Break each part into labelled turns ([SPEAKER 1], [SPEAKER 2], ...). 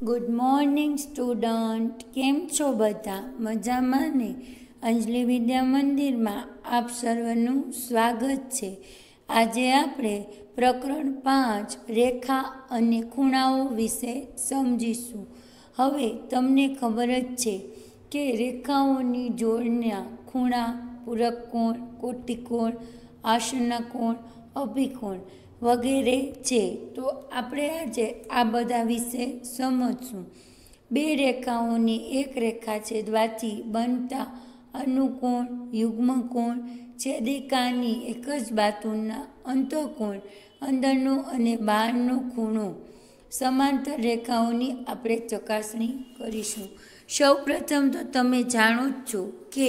[SPEAKER 1] Good morning student, કેમ છો બધા? મજામાં ને? અંજલિ વિદ્યા મંદિરમાં આપ સર્વનું સ્વાગત છે. આજે આપણે પ્રકરણ 5 રેખા અને ખૂણાઓ વિશે સમજીશું. હવે તમને ખબર જ છે કે રેખાઓની જોડના ખૂણા પૂરક કોણ, કોટિકોણ, આસન્ન કોણ, અભિકોણ વગેરે છે. તો આપણે આજે આ બધા વિશે સમજશું. બે રેખાઓની એક રેખા છેદવાથી બનતા અનુકોણ, યુગ્મકોણ, છેદિકાની એક જ બાજુના અંતઃકોણ, અંદરનો અને બહારનો ખૂણો, સમાંતર રેખાઓની આપણે ચકાસણી કરીશું. સૌપ્રથમ તો તમે જાણો જ છો કે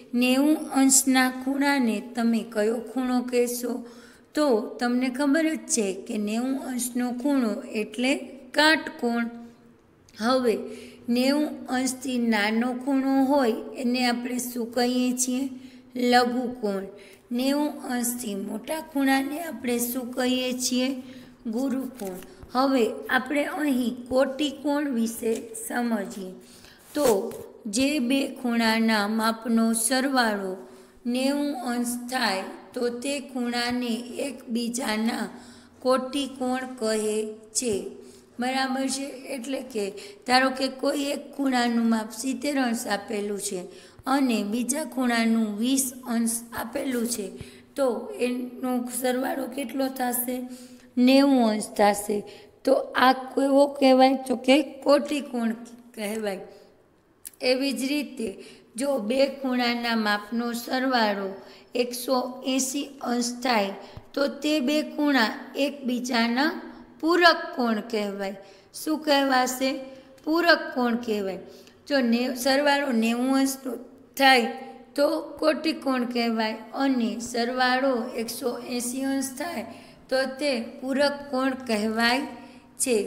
[SPEAKER 1] 90 અંશના ખૂણાને તમે કયો ખૂણો કહેશો? તો તમને ખબર જ છે કે 90 અંશનો ખૂણો એટલે કાટકોણ. હવે 90 અંશથી નાનો ખૂણો હોય એને આપણે શું કહીએ છીએ? લઘુકોણ. 90 અંશથી મોટા ખૂણાને આપણે શું કહીએ છીએ? ગુરુકોણ. હવે આપણે અહીં કોટિકોણ વિશે સમજીએ. તો જે બે ખૂણાના માપનો સરવાળો 90 અંશ થાય તો તે ખૂણાને એકબીજાના કોટિકોણ કહે છે. બરાબર છે? એટલે કે ધારો કે કોઈ એક ખૂણાનું માપ 70 અંશ આપેલું છે અને બીજા ખૂણાનું 20 અંશ આપેલું છે, તો એનો સરવાળો કેટલો થશે? 90 અંશ થશે. તો આ કેવો કહેવાય? તો કે કોટિકોણ કહેવાય. એવી જ રીતે જો બે ખૂણાના માપનો સરવાળો 180 અંશ થાય તો તે બે ખૂણા એકબીજાના પૂરક કોણ કહેવાય. શું કહેવાશે? પૂરક કોણ કહેવાય. જો સરવાળો 90 અંશનો થાય તો કોટિકોણ કહેવાય અને સરવાળો 180 અંશ થાય તો તે પૂરક કોણ કહેવાય છે.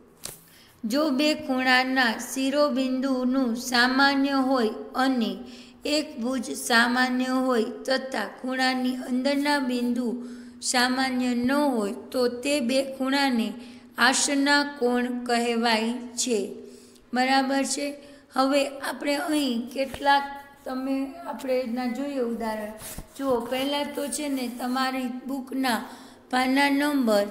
[SPEAKER 1] જો બે ખૂણાના શિરોબિંદુનું સામાન્ય હોય અને એક ભુજ સામાન્ય હોય તથા ખૂણાની અંદરના બિંદુ સામાન્ય ન હોય તો તે બે ખૂણાને આસન્ન કોણ કહેવાય છે. બરાબર છે? હવે આપણે અહીં કેટલાક આપણે એના જોઈએ ઉદાહરણ. જુઓ, પહેલાં તો છે ને તમારી બુકના પાના નંબર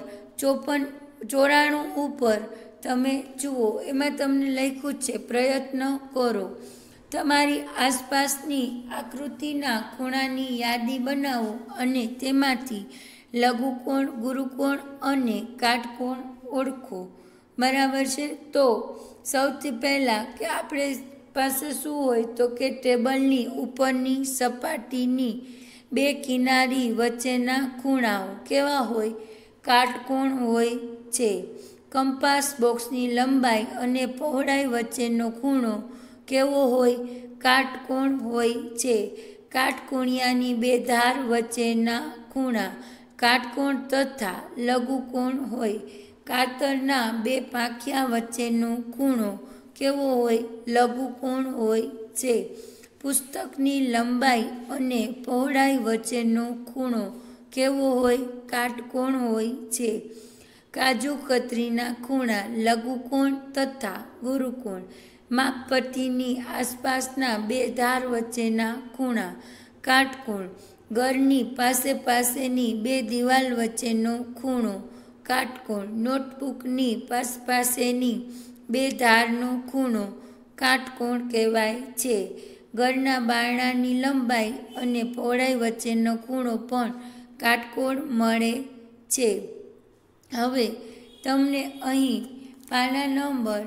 [SPEAKER 1] 94 ઉપર તમે જુઓ, એમાં તમને લખ્યું છે પ્રયત્ન કરો. તમારી આસપાસની આકૃતિના ખૂણાની યાદી બનાવો અને તેમાંથી લઘુકોણ, ગુરુકોણ અને કાટકોણ ઓળખો. બરાબર છે? તો સૌથી પહેલાં કે આપણે પાસે શું હોય તો કે ટેબલની ઉપરની સપાટીની બે કિનારી વચ્ચેના ખૂણાઓ કેવા હોય? કાટકોણ હોય છે. કંપાસ બોક્સની લંબાઈ અને પહોળાઈ વચ્ચેનો ખૂણો કેવો હોય? કાટકોણ હોય છે. કાટખૂણિયાની બે ધાર વચ્ચેના ખૂણા કાટકોણ તથા લઘુકોણ હોય. કાતરના બે પાંખિયા વચ્ચેનો ખૂણો કેવો હોય? લઘુકોણ હોય છે. પુસ્તકની લંબાઈ અને પહોળાઈ વચ્ચેનો ખૂણો કેવો હોય? કાટકોણ હોય છે. કાજુ કતરીના ખૂણા લઘુકોણ તથા ગુરુકોણ. માપપટ્ટીની આસપાસના બે ધાર વચ્ચેના ખૂણા કાટકોણ. ઘરની પાસેની બે દિવાલ વચ્ચેનો ખૂણો કાટકોણ. નોટબુકની પાસેની બે ધારનો ખૂણો કાટકોણ કહેવાય છે. ઘરના બારણાની લંબાઈ અને પહોળાઈ વચ્ચેનો ખૂણો પણ કાટકોણ મળે છે. હવે તમને અહીં પાના નંબર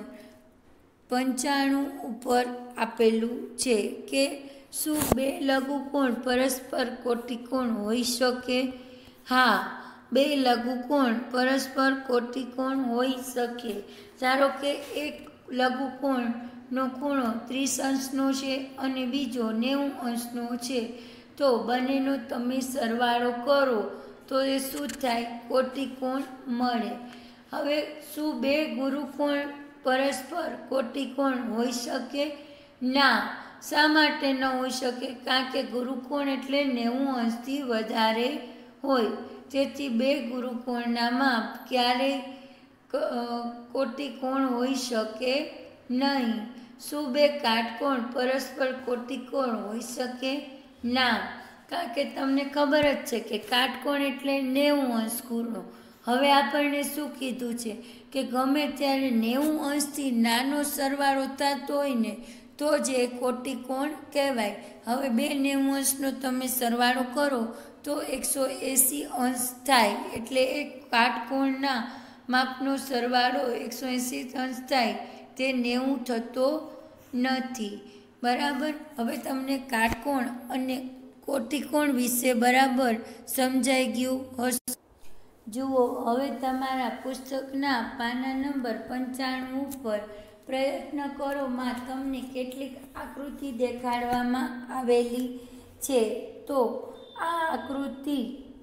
[SPEAKER 1] 95 ઉપર આપેલું છે કે શું બે લઘુકોણ પરસ્પર કોટિકોણ હોઈ શકે? હા, બે લઘુકોણ પરસ્પર કોટિકોણ હોઈ શકે. ધારો કે એક લઘુકોણનો ખૂણો 30 અંશનો છે અને બીજો 90 અંશનો છે, તો બંનેનો તમે સરવાળો કરો તો એ શું થાય? કોટિકોણ મળે. હવે શું બે ગુરુકોણ પરસ્પર કોટિકોણ હોઈ શકે? ના. શા માટે ન હોઈ શકે? કારણ કે ગુરુકોણ એટલે 90 અંશથી વધારે હોય. તેથી બે ગુરુકોણના માપ ક્યારેય કોટિકોણ હોઈ શકે નહીં? શું બે કાટકોણ પરસ્પર કોટિકોણ હોઈ શકે? ના, કારણ કે તમને ખબર જ છે કે કાટકોણ એટલે 90 અંશ ખૂણો. હવે આપણને શું કીધું છે કે ગમે ત્યારે 90 અંશથી નાનો સરવાળો થતો હોય ને તો જ એ કોટિકોણ કહેવાય. હવે બે 90 અંશનો તમે સરવાળો કરો તો 180 અંશ થાય, એટલે એ કાટકોણના માપનો સરવાળો 180 અંશ થાય, તે 90 થતો નથી. બરાબર. હવે તમને કાટકોણ અને કોટિકોણ વિશે બરાબર સમજાઈ ગયું હશે. જુઓ, હવે તમારા પુસ્તકના પાના નંબર 95 ઉપર પ્રયત્ન કરો માં તમને કેટલીક આકૃતિ દેખાડવામાં આવેલી છે. તો આ આકૃતિ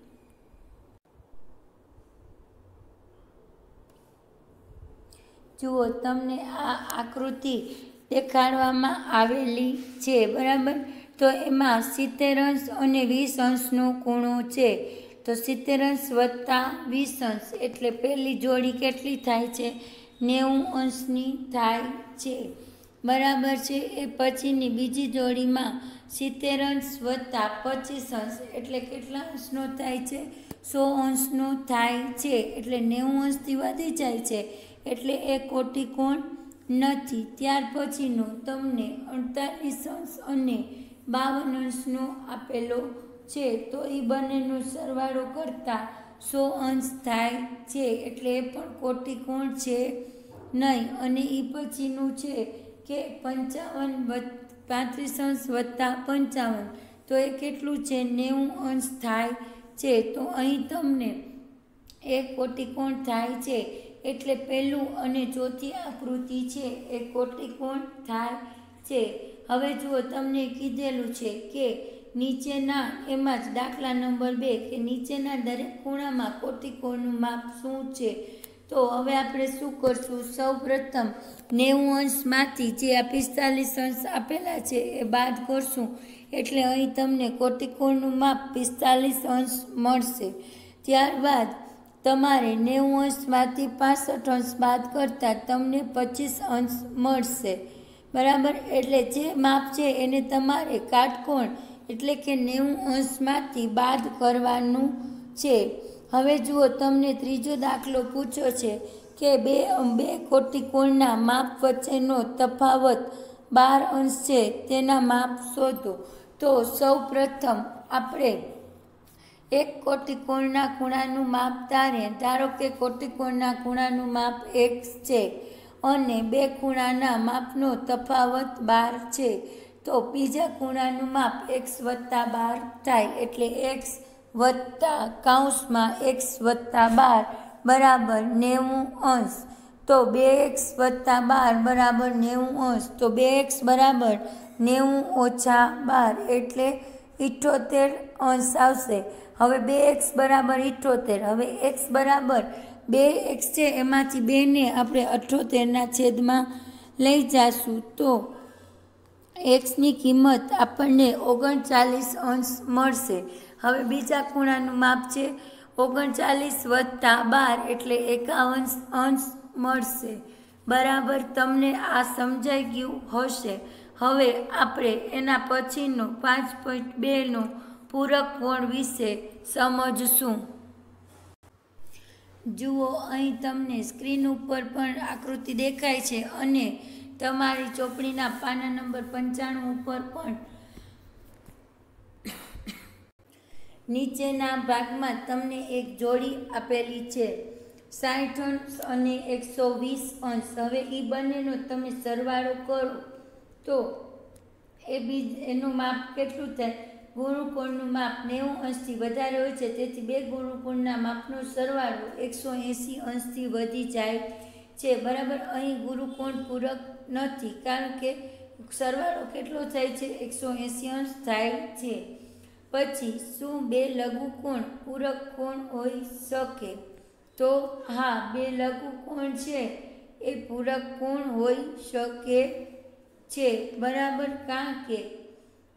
[SPEAKER 1] જુઓ, તમને આ આકૃતિ દેખાડવામાં આવેલી છે. બરાબર. તો એમાં 70 અંશ અને 20 અંશનો ખૂણો છે. તો 70 અંશ વત્તા 20 અંશ એટલે પહેલી જોડી કેટલી થાય છે? 90 અંશની થાય છે. બરાબર છે. એ પછીની બીજી જોડીમાં 70 અંશ વત્તા 25 અંશ એટલે કેટલા અંશનો થાય છે? 100 અંશનો થાય છે. એટલે 90 અંશથી વધી જાય છે, એટલે એ કોટિકોણ નથી. ત્યાર પછીનો તમને 48 અંશ અને 52 અંશનો આપેલો છે. તો એ બંનેનો સરવાળો કરતાં 100 અંશ થાય છે, એટલે એ પણ કોટિકોણ છે નહીં. અને એ પછીનું છે કે 35 અંશ વત્તા 55, તો એ કેટલું છે? 90 અંશ થાય છે. તો અહીં તમને એક કોટિકોણ થાય છે, એટલે પહેલું અને ચોથી આકૃતિ છે એ કોટિકોણ થાય છે. હવે જુઓ, તમને કીધેલું છે કે નીચેના એમાં જ દાખલા નંબર 2 કે નીચેના દરેક ખૂણામાં કોટિકોણનું માપ શું છે? તો હવે આપણે શું કરશું? સૌ પ્રથમ 90 અંશમાંથી જે આ 45 અંશ આપેલા છે એ બાદ કરશું, એટલે અહીં તમને કોટિકોણનું માપ 45 અંશ મળશે. ત્યારબાદ તમારે 90 અંશમાંથી 65 અંશ બાદ કરતાં તમને 25 અંશ મળશે. બરાબર. એટલે જે માપ છે એને તમારે કાટકોણ એટલે કે 90 અંશમાંથી બાદ કરવાનું છે. હવે જુઓ, તમને ત્રીજો દાખલો પૂછ્યો છે કે બે કોટિકોણના માપ વચ્ચેનો તફાવત 12 અંશ છે, તેના માપ શોધો. તો સૌ પ્રથમ આપણે એક કોટિકોણના ખૂણાનું માપ ધારો કે કોટિકોણના ખૂણાનું માપ x છે અને બે ખૂણાના માપનો તફાવત 12 છે. તો બીજા ખૂણાનું માપ x વત્તા 12 થાય, એટલે x વત્તા કૌંસમાં x વત્તા 12 બરાબર 90 અંશ. તો 2x વત્તા 12 બરાબર 90 અંશ. તો 2x બરાબર 90 ઓછા 12 એટલે 78 અંશ આવશે. હવે 2x બરાબર 78. હવે x બરાબર 2x છે, એમાંથી 2ને આપણે 78ના છેદમાં લઈ જઈશું. તો xની કિંમત આપણને 39 અંશ મળશે. હવે બીજા ખૂણાનું માપ છે 39 વત્તા 12 એટલે 51 અંશ મળશે. બરાબર. તમને આ સમજાઈ ગયું હશે. હવે આપણે એના પછીનો 5.2નો પૂરક કોણ વિશે સમજશું. જુઓ, અહીં તમને સ્ક્રીન ઉપર પણ આકૃતિ દેખાય છે અને તમારી ચોપડીના પાના નંબર 95 ઉપર પણ નીચેના ભાગમાં તમને એક જોડી આપેલી છે 60 અંશ અને 120 અંશ. હવે એ બંનેનો તમે સરવાળો કરો તો એનું માપ કેટલું થાય? ગુણુકોણનું માપ 90 અંશથી વધારે હોય છે, તેથી બે ગુણુકોણના માપનો સરવાળો 180 અંશથી વધી જાય છે. બરાબર. અહીં ગુણુકોણ પૂરક નથી, કારણ કે સરવાળો કેટલો થાય છે? 180 અંશ થાય છે. પછી શું બે લઘુકોણ પૂરક કોણ હોઈ શકે? તો હા, બે લઘુકોણ છે એ પૂરક કોણ હોઈ શકે છે. બરાબર. કારણ કે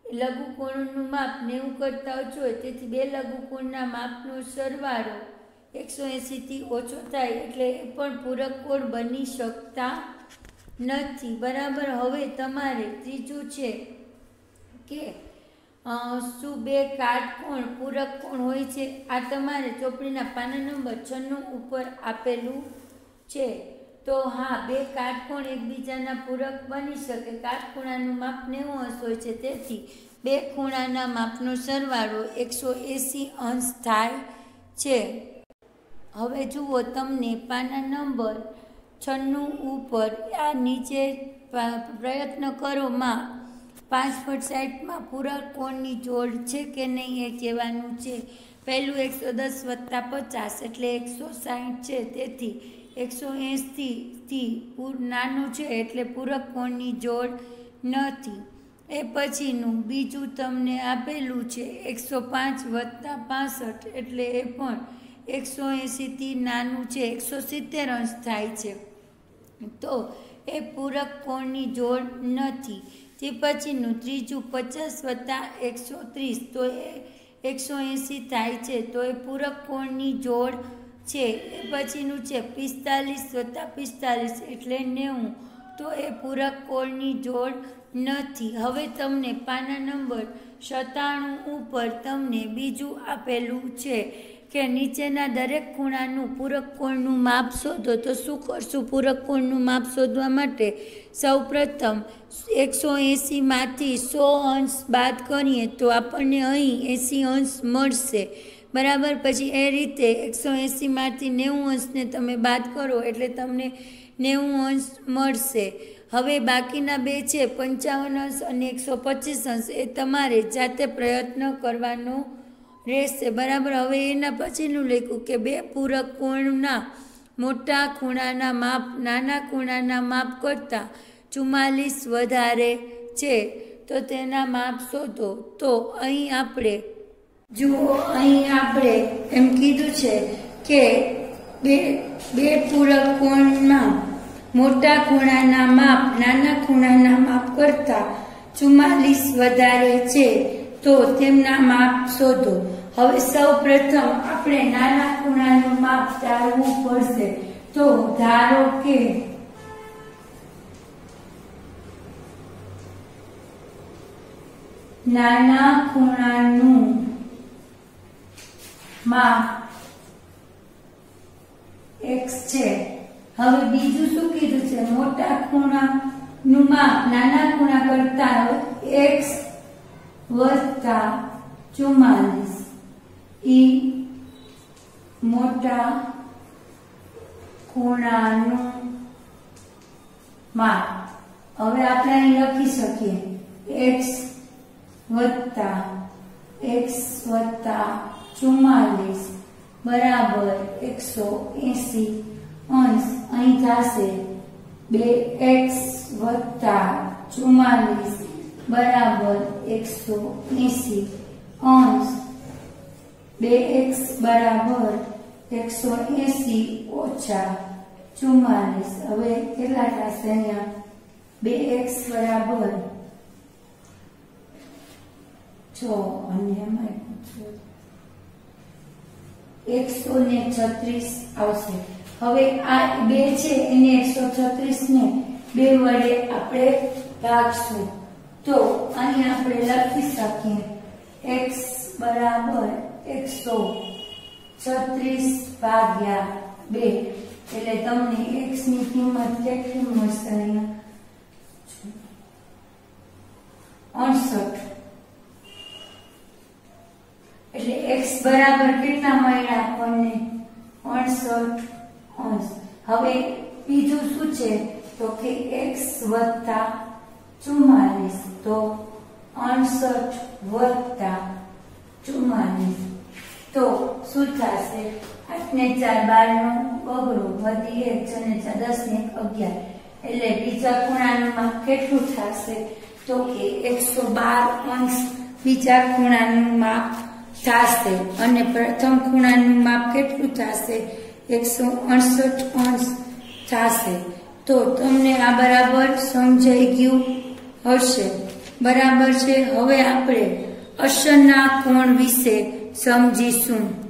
[SPEAKER 1] લઘુકોણનું માપ 90 કરતાં ઓછું હોય, તેથી બે લઘુકોણના માપનો સરવાળો 180 થી ઓછો થાય એટલે એ પણ પૂરક કોણ બની શકતા નથી, બરાબર। હવે તમારે ત્રીજું છે કે શું બે કાટકોણ પૂરક કોણ હોય છે? આ તમારે ચોપડીના પાના નંબર 96 ઉપર આપેલું છે। તો હા, બે કાટકોણ એકબીજાના પૂરક બની શકે। કાટખૂણાનું માપ 90 હોય છે, તેથી બે ખૂણાના માપનો સરવાળો 180 અંશ થાય છે। હવે જુઓ, તમને પાના નંબર 96 ઉપર આ નીચે પ્રયત્ન કરો માં 5 ફૂટ સાઈડમાં પૂરક કોણની જોડ છે કે નહીં એ કહેવાનું છે। પહેલું 110 + 50 એટલે 160 છે, તેથી 180 થી નાનું છે એટલે પૂરક કોણની જોડ નથી। એ પછીનું બીજું તમને આપેલું છે 105 + 65 એટલે એ પણ 180 થી નાનું છે, 170 અંશ થાય છે, તો એ પૂરક કોણની જોડ નથી। તે પછીનું ત્રીજું 50 + 130 તો એ 180 થાય છે, તો એ પૂરક કોણની જોડ છે। એ પછીનું છે 45 + 45 એટલે 90 તો એ પૂરક કોણની જોડ નથી। હવે તમને પાના નંબર 97 ઉપર તમને બીજું આપેલું છે કે નીચેના દરેક ખૂણાનું પૂરક કોણનું માપ શોધો। તો શું કરશું? પૂરક કોણનું માપ શોધવા માટે સૌપ્રથમ 180 માંથી 100 અંશ બાદ કરીએ તો આપણને અહીં 80 અંશ મળશે, બરાબર। પછી એ રીતે 180 માંથી 90 અંશને તમે બાદ કરો એટલે તમને 90 અંશ મળશે। હવે બાકીના બે છે 55 અંશ અને 125 અંશ, એ તમારે જાતે પ્રયત્ન કરવાનો રહેશે, બરાબર। હવે એના પછીનું લખ્યું કે બે પૂરક કોણના મોટા ખૂણાના માપ નાના ખૂણાના માપ કરતાં 44 વધારે છે, તો તેના માપ શોધો। તો અહીં આપણે જુઓ, અહીં આપણે એમ કીધું છે કે બે પૂરક કોણના મોટા ખૂણાના માપ નાના ખૂણાના માપ કરતાં 44 વધારે છે, તો તેમના માપ શોધો। હવે સૌ પ્રથમ આપણે નાના ખૂણાનું માપ ધારવું પડશે। તો ધારો કે નાના ખૂણાનું માપ x છે। હવે બીજું શું કીધું છે? મોટા ખૂણાનું માપ નાના ખૂણા કરતા x + 44 ઈ મોટા ખૂણાનું માપ। હવે આપણે અહીં લખી શકીએ x + 44 બરાબર 180 અંશ। અહીં થશે 2x + 44 બરાબર 180 અંશ। 2x બરાબર 180 ઓછા 44, હવે કેટલા થશે? અહીંયા 2x બરાબર 6 અને એમાં 136 આવશે। હવે આ 2 છે એને 136 ને 2 વડે આપણે ભાગશું, તો અહીં આપણે લખી શકીએ x બરાબર 136 ભાગ્યા 2 એટલે તમને x ની કિંમત કેટલી મળશે? અહીંયા 68 એટલે x બરાબર કેટલા મળ્યા આપણને? 68 અંશ। હવે બીજું શું છે? તો કે x + 44 તો 68 + 44 તો શું થશે? 8 ને 4 12 નો બગડો વધી 1 6 ને 4 10 ને 1 11 એટલે બીજા ખૂણાનું માપ કેટલું થશે? તો કે 112 અંશ બીજા ખૂણાનું માપ થશે અને પ્રથમ ખૂણાનું માપ કેટલું થશે? 168 અંશ થશે। તો તમને આ બરાબર સમજાઈ ગયું હશે, બરાબર છે। હવે આપણે અસરના કોણ વિશે સમજીશું।